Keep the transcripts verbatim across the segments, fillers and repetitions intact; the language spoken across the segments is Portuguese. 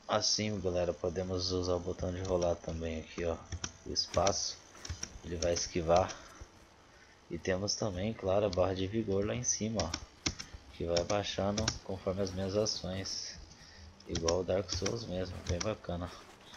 Assim, galera, podemos usar o botão de rolar também aqui, ó, o espaço, ele vai esquivar. E temos também, claro, a barra de vigor lá em cima, ó, que vai baixando conforme as minhas ações, igual o Dark Souls mesmo, bem bacana.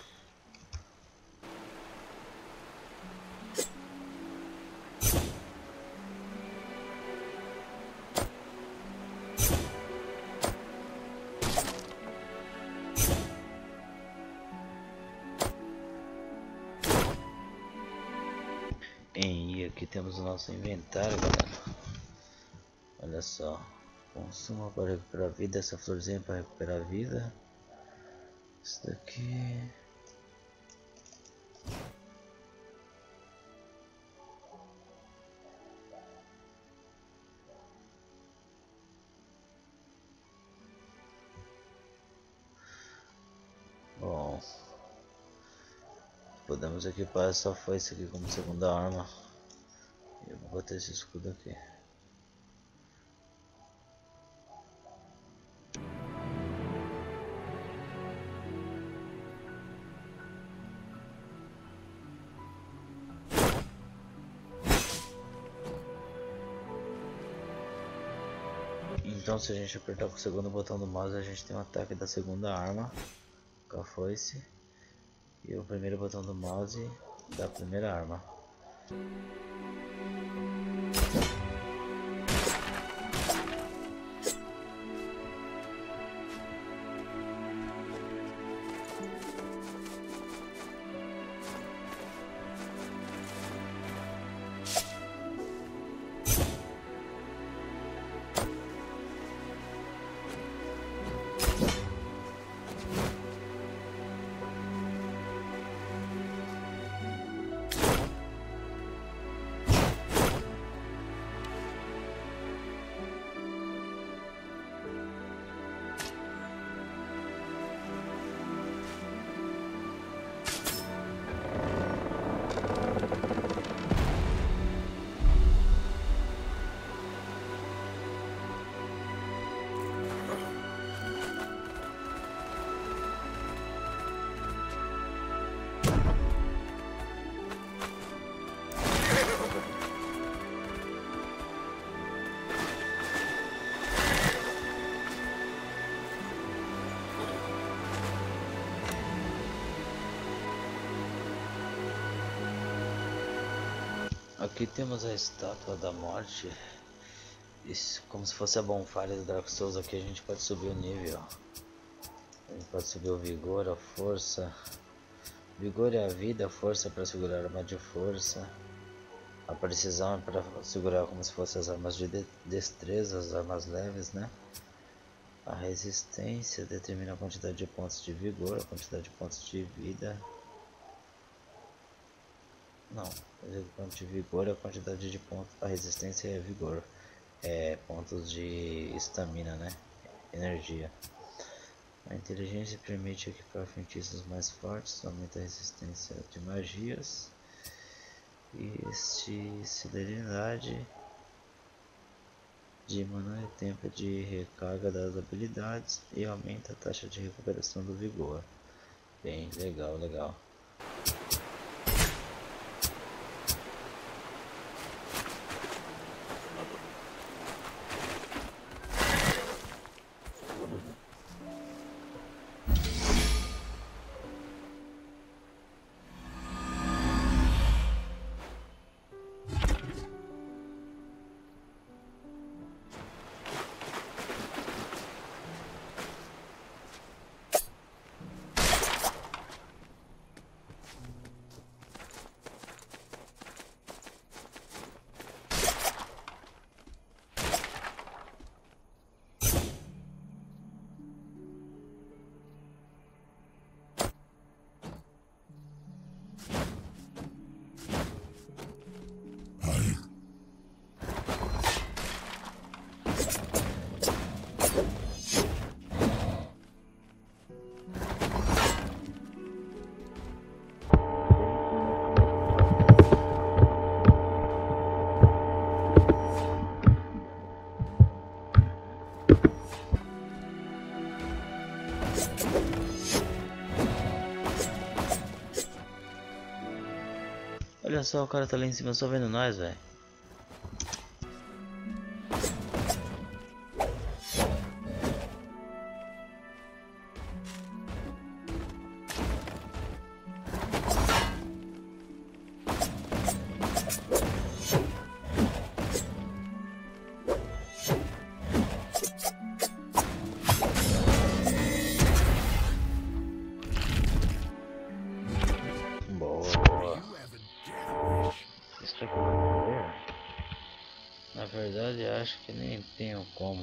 Em I aqui temos o nosso inventário, galera. Olha só, consuma para recuperar a vida, essa florzinha para recuperar a vida. Isso daqui. Bom, podemos equipar essa foice aqui como segunda arma. Eu vou botar esse escudo aqui. Então, se a gente apertar com o segundo botão do mouse, a gente tem um ataque da segunda arma com a foice, e o primeiro botão do mouse da primeira arma. Aqui temos a estátua da morte. Isso, como se fosse a bonfire do Dark Souls. Aqui a gente pode subir o nível, ó. A gente pode subir o vigor, a força. Vigor é a vida, a força é para segurar a arma de força. A precisão é para segurar como se fossem as armas de destreza, as armas leves, né? A resistência determina a quantidade de pontos de vigor, a quantidade de pontos de vida. Não, ponto de vigor é a quantidade de pontos. A resistência é vigor, é pontos de estamina, né? Energia. A inteligência permite equipar feitiços mais fortes, aumenta a resistência de magias. E este celeridade diminui o tempo de recarga das habilidades e aumenta a taxa de recuperação do vigor. Bem, legal, legal. Olha só, o cara tá lá em cima só vendo nós, velho. Na verdade, acho que nem tenho como.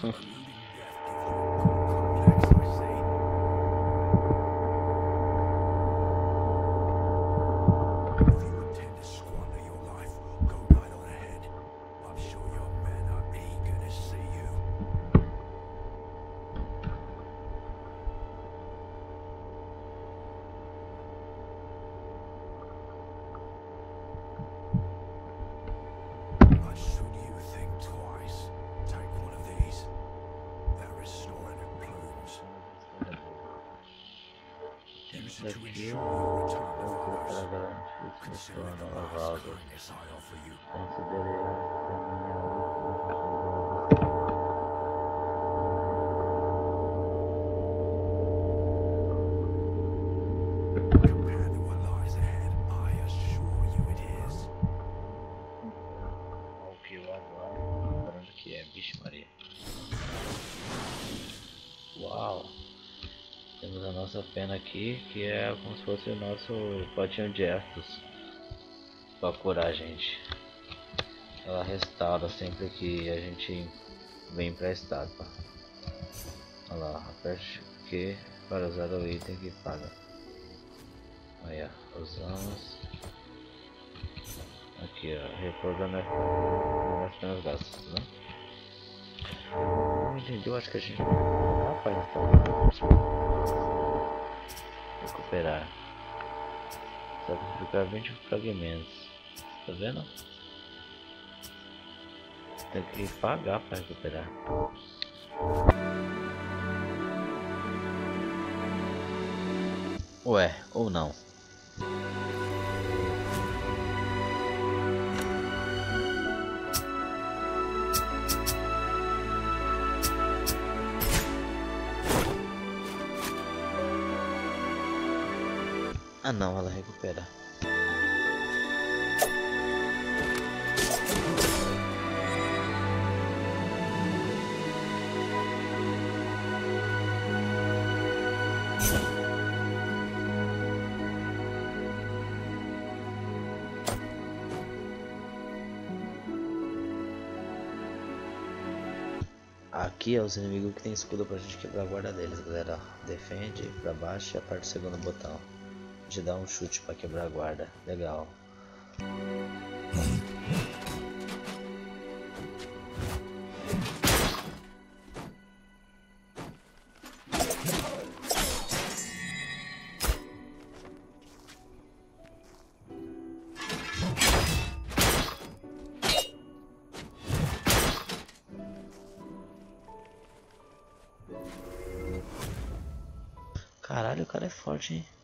Daqui eu vou para garantir que eu sou lavado. Considerei a minha última. O que eu aguardo? Para onde que é, bicho Maria? Uau! Temos a nossa pena aqui, que é como se fosse o nosso potinho de Estus para curar a gente. Ela restaura sempre que a gente vem para a estátua. Olha lá, aperte Q para usar o item que paga. Aí ó, usamos. Aqui ó, repousando as penas gastas, né? Não entendi, eu acho que a gente... Rapaz, tá... Recuperar. Sacrificar vinte fragmentos. Tá vendo? Tem que pagar para recuperar. Ué, ou não? Ah não, ela recupera. Aqui é os inimigos que tem escudo pra gente quebrar a guarda deles, galera. Defende pra baixo e aperta o segundo botão. A gente dá um chute pra quebrar a guarda. Legal. Caralho, o cara é forte, hein?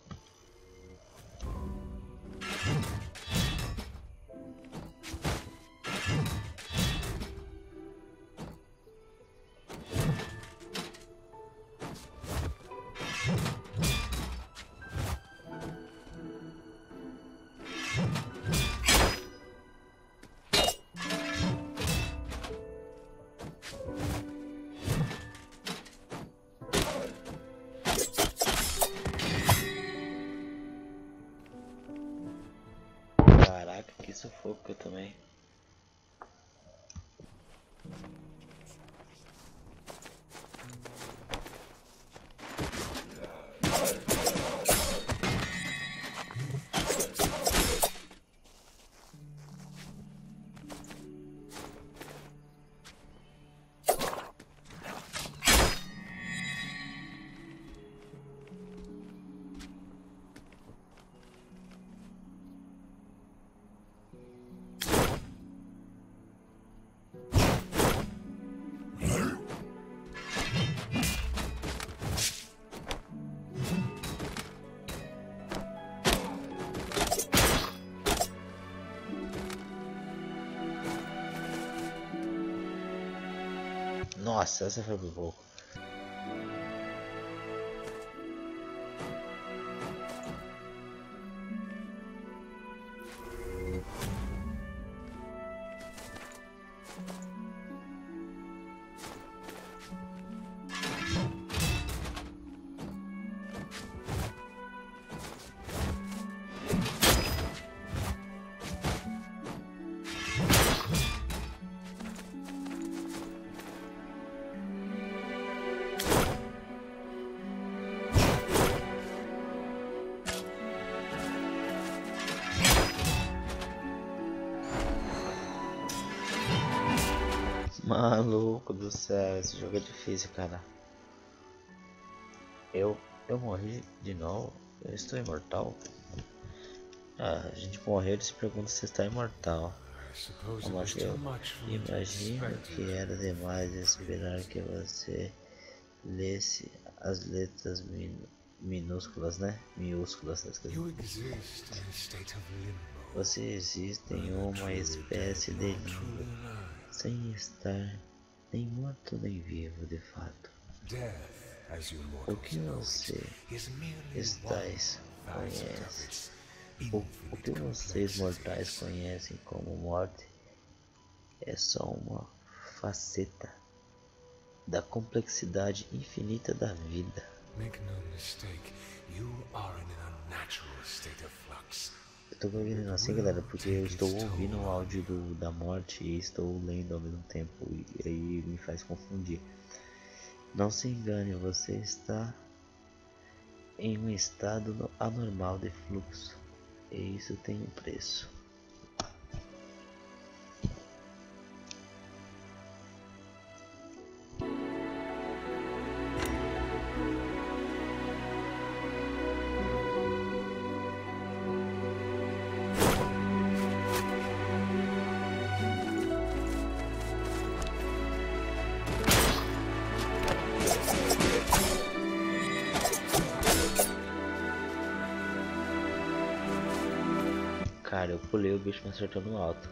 Caraca, que sufoco também. Nossa, essa foi por pouco. Maluco do céu, esse jogo é difícil, cara. Eu, eu morri de novo. Eu estou imortal? Ah, a gente morreu e se pergunta se está imortal. Mas eu imagino que era demais esperar que você lesse as letras min minúsculas, né? Minúsculas. Você existe em uma espécie de limbo, sem estar nem morto nem vivo de fato. O que você estáis conhece, o, o que vocês mortais conhecem como morte é só uma faceta da complexidade infinita da vida. Eu tô ouvindo assim, galera, porque eu estou ouvindo o áudio do, da morte e estou lendo ao mesmo tempo, e aí me faz confundir. Não se engane, você está em um estado anormal de fluxo, e isso tem um preço. Cara, eu pulei, o bicho me acertou no alto.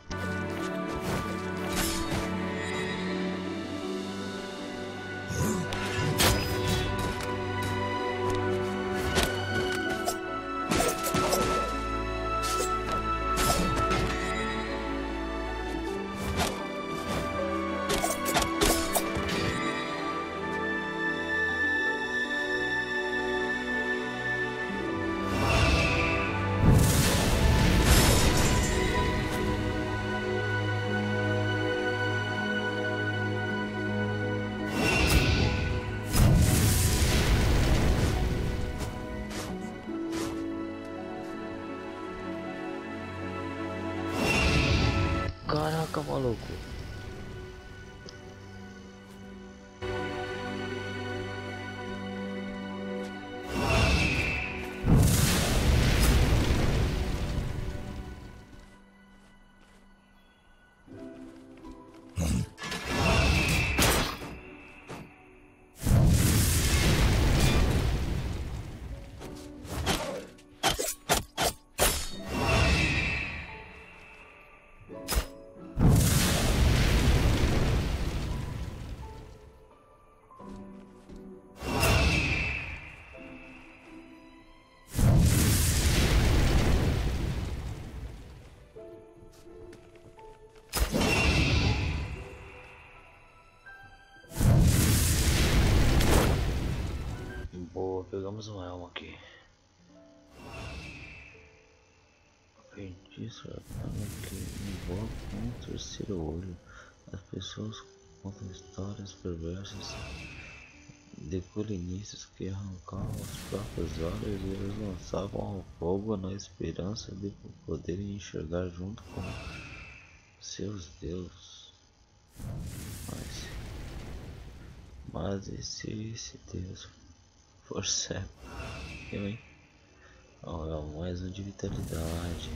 Caraca, maluco. Boa, pegamos um elmo aqui. Feitiço que invoca um terceiro olho. As pessoas contam histórias perversas de colinistas que arrancavam os próprios olhos e os lançavam ao fogo na esperança de poderem enxergar junto com seus deuses. Mas, mas e se esse Deus for cego? Eu, hein? Oh, é mais um de vitalidade.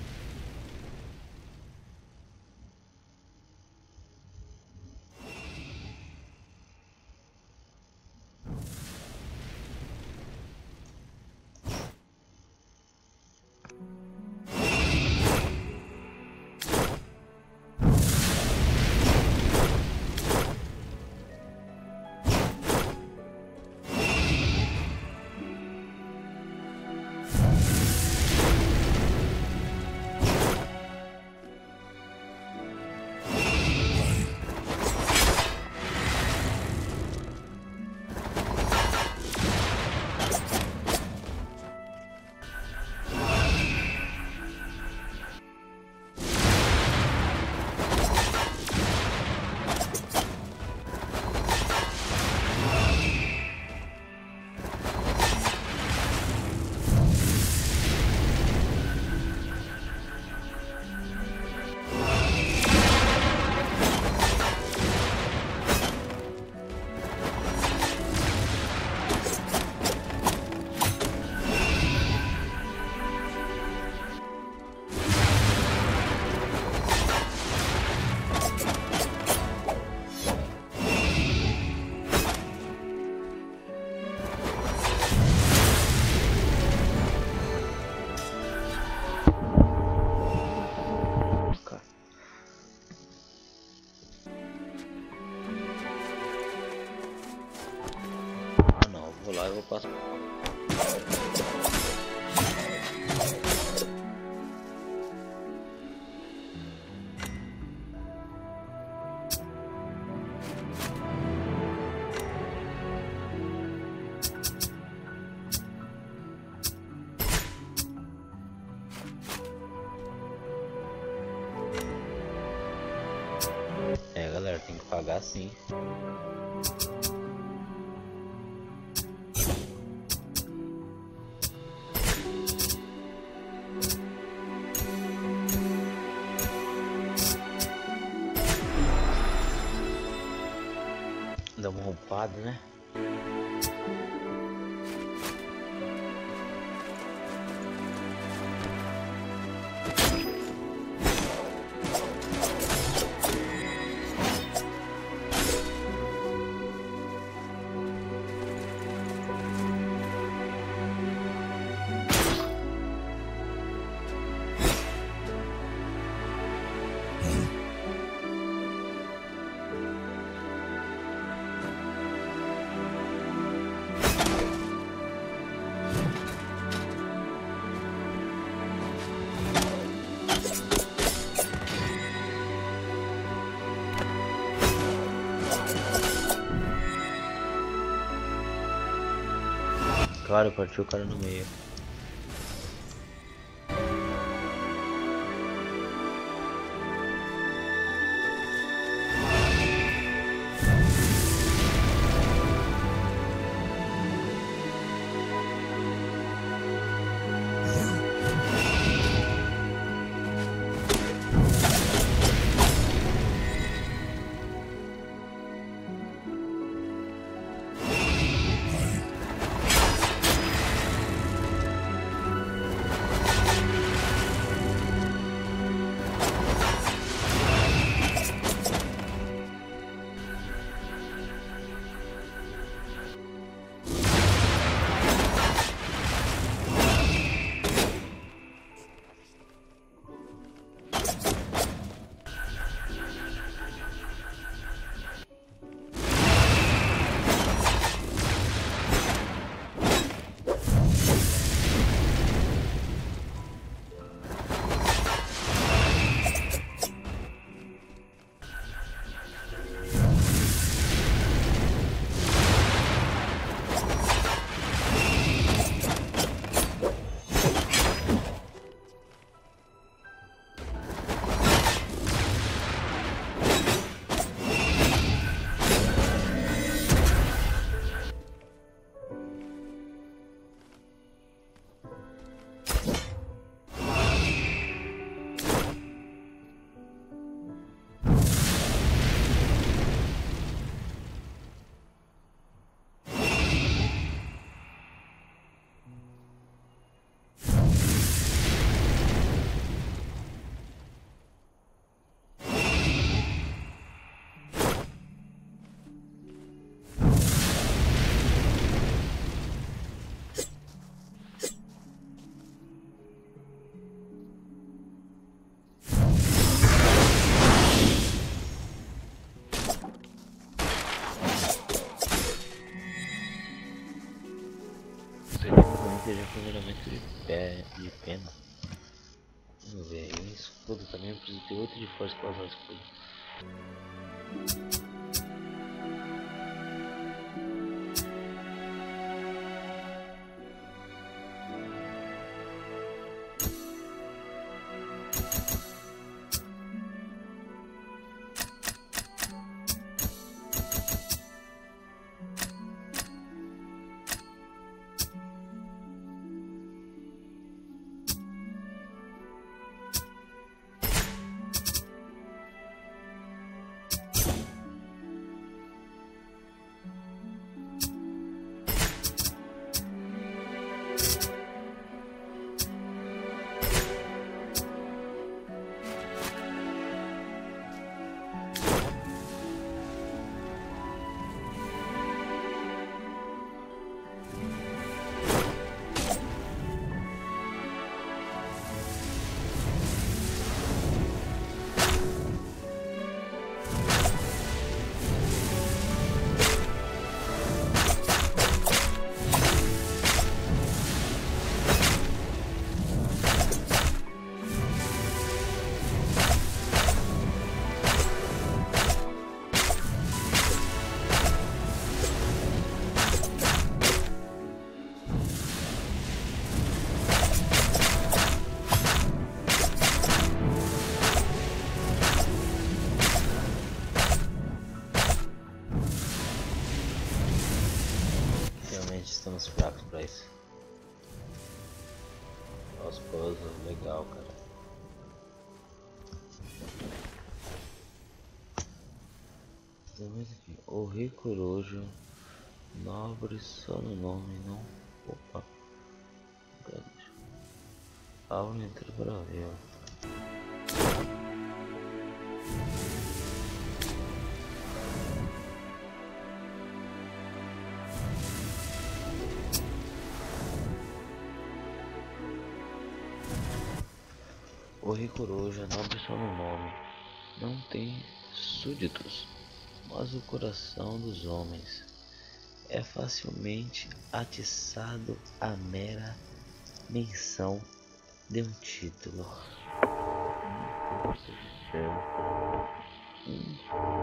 lá eu passo. É, galera, tem que pagar sim. Dá uma roupada, né? Claro, partiu o cara no meio. Seja primeiramente de pé de pena. Vamos ver, e o escudo também, eu preciso ter oito de força para usar o escudo. fracos pra isso. Os puzzles, legal, cara. O Rei Coruja, nobre só no nome, não. Opa, grande. Aventura para ver. O Rei Coruja, nobre só no nome, não tem súditos, mas o coração dos homens é facilmente atiçado à mera menção de um título. Hum.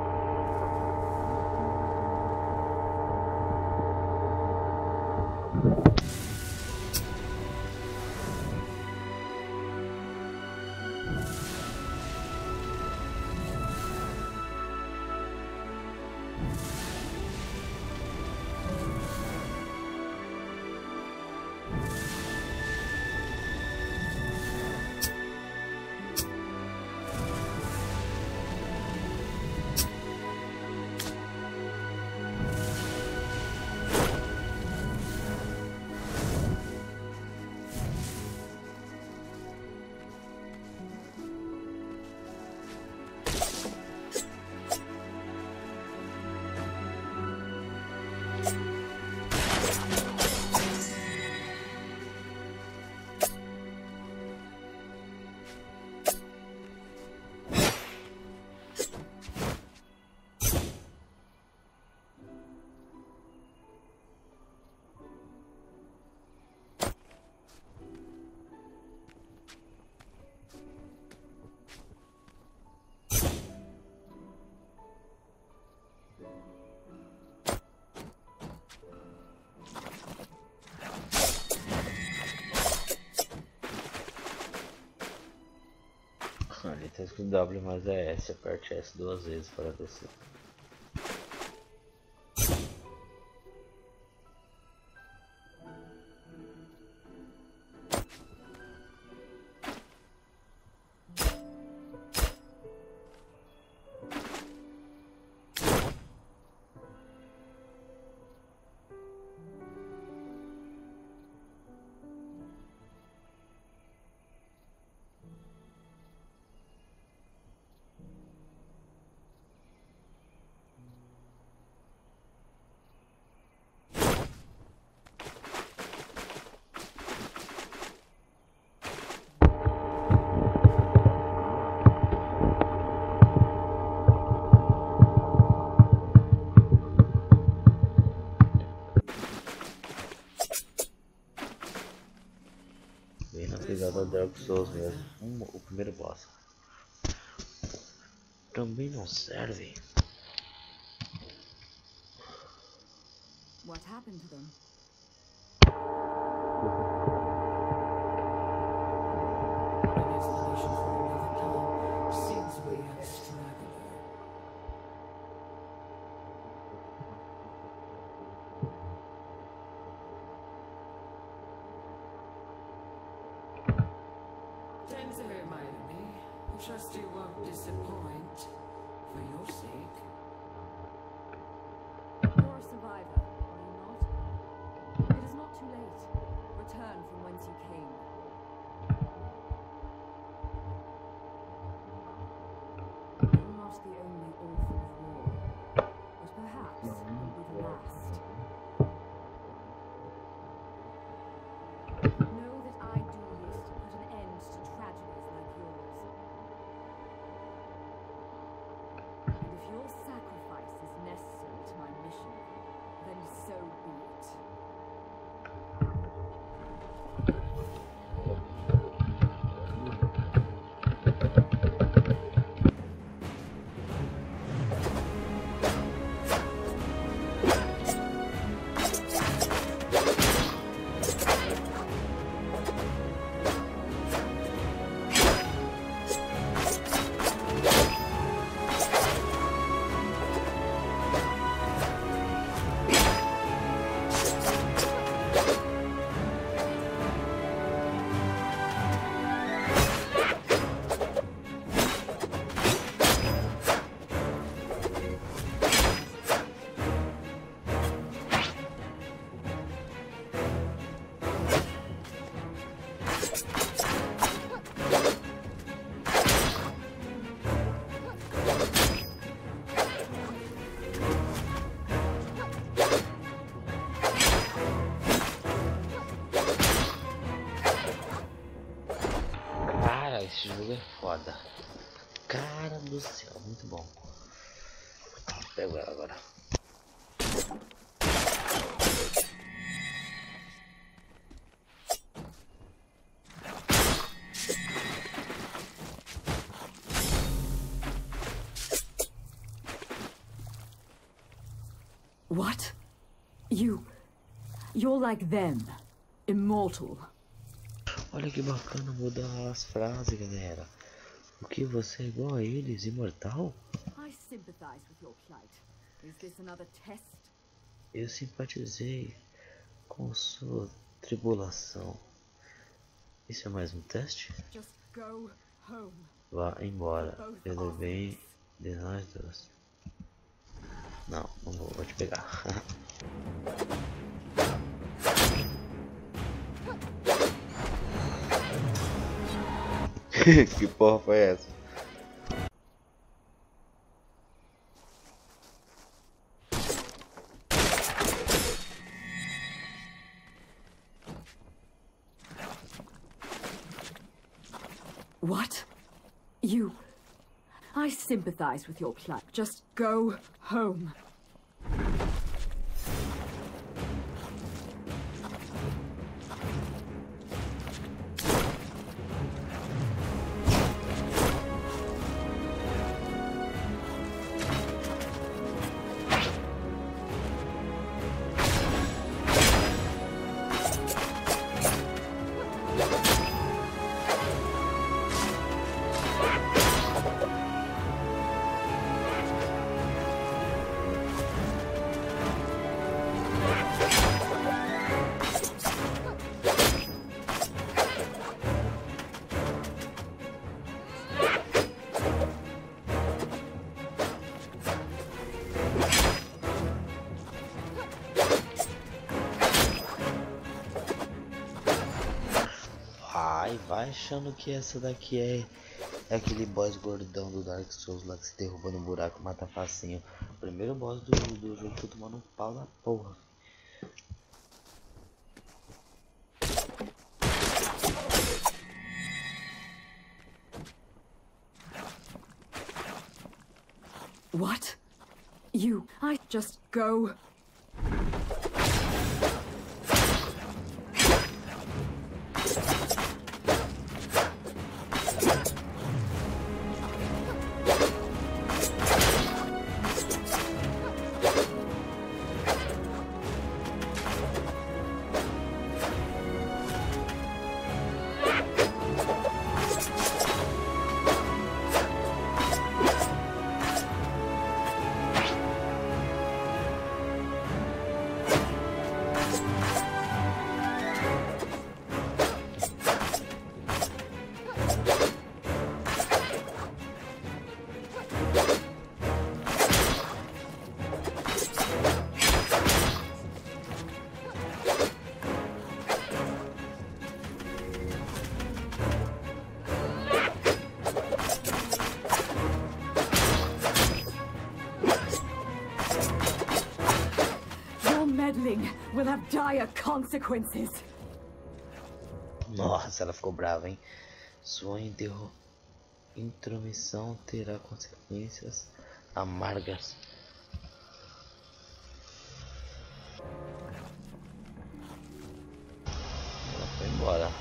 Ali tá escrito W, mas é S, aperte S duas vezes para descer. Bem na pegada Dark Souls mesmo. Um, o primeiro boss. Também não serve. What happened to them? An explanation for another time. Seems we have a straggler. Tensei, my enemy. Trust you won't disappoint. For your sake. You're a survivor, are you not? It is not too late. Return from whence you came. You're not the only orphan of war, but perhaps you'll be the last. Know that I do this to put an end to tragedies like yours. And if your sacrifice is necessary to my mission, then so be it. esse jogo é foda. Cara do céu, muito bom. Pego ela agora. What? You... You're like them. Immortal. Olha que bacana mudar as frases, galera. O que, você é igual a eles, imortal? I sympathize with your plight. Is this another test? Eu simpatizei com sua tribulação. Isso é mais um teste? Just go home. Vá embora, pelo bem de nós dois. Não, não vou, vou te pegar. Que porra foi essa? What? You... I sympathize with your plight. Just go home. Ai, vai achando que essa daqui é, é aquele boss gordão do Dark Souls lá que se derruba no buraco, mata facinho. O primeiro boss do, do jogo tô tomando um pau da porra. What? You... I just go... Will have dire consequences. Nossa, ela ficou brava, hein? Sua interro... intromissão terá consequências amargas. Ela foi embora.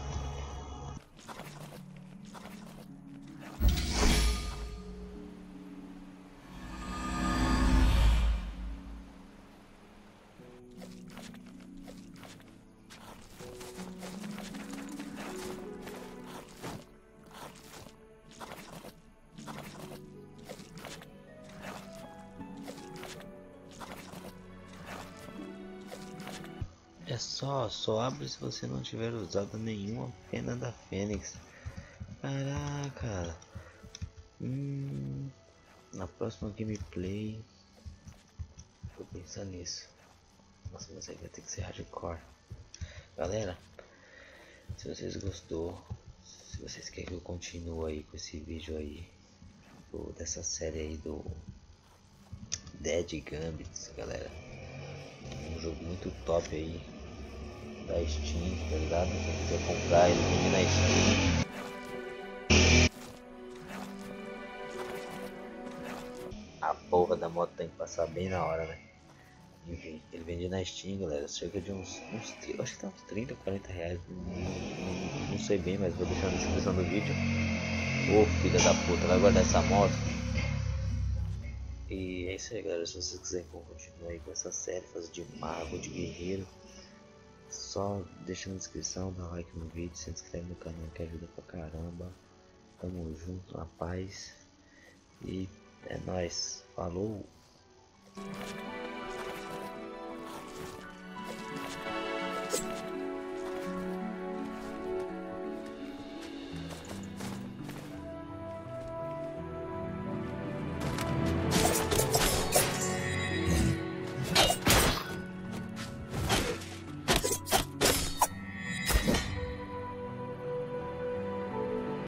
É só, só abre se você não tiver usado nenhuma pena da Fênix. Caraca. Hum, na próxima gameplay vou pensar nisso. Nossa, mas aí vai ter que ser hardcore. Galera, se vocês gostou, se vocês querem que eu continue aí com esse vídeo aí do, dessa série aí do Dead Gambit, galera, um jogo muito top aí da Steam, tá ligado? Se você quiser comprar ele, tem na Steam. A porra da moto tem que passar bem na hora, né? Enfim, ele vende na Steam, galera, cerca de uns, uns acho que tá uns trinta, quarenta reais, não, não, não sei bem, mas vou deixar na descrição do vídeo. Ô filha da puta, vai guardar essa moto. E é isso aí, galera, se vocês quiserem continuar aí com essa série, fazer de mago, de guerreiro, só deixa na descrição, dá like no vídeo, se inscreve no canal que ajuda pra caramba. Tamo junto, na paz, e é nóis, falou!